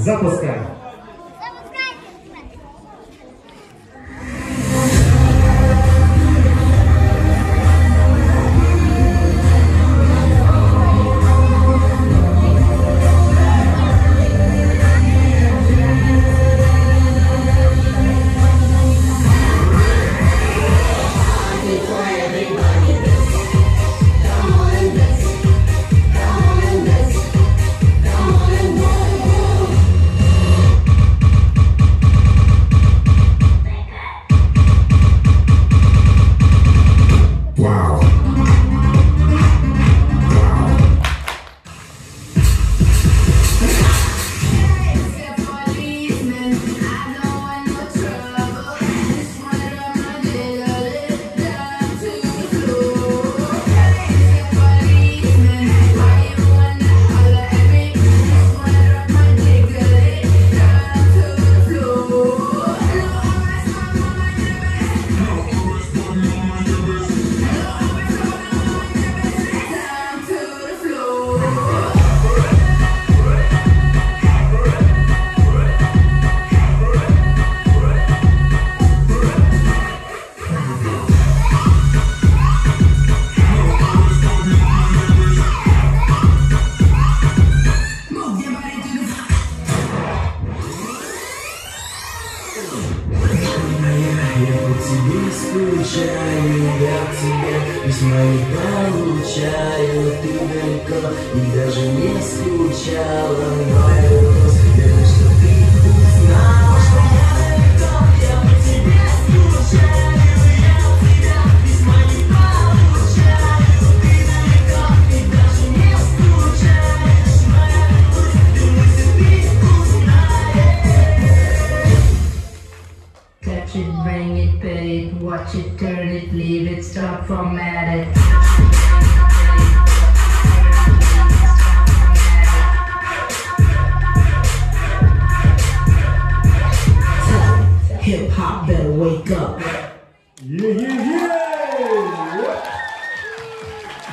Запускаем. Тебе скучаю, я от тебя письма не получаю. Ты далеко и даже не скучала. Мой вопрос, верно, что ты узнала, что я далеко, я по тебе скучаю. Я от тебя письма не получаю. Ты далеко и даже не скучаешь. Моя любовь, думаю, ты узнаешь. Touch it, bring it, pay it, watch it, turn it, leave it, stop, format it. Hip hop better wake up. Yeah, yeah, yeah!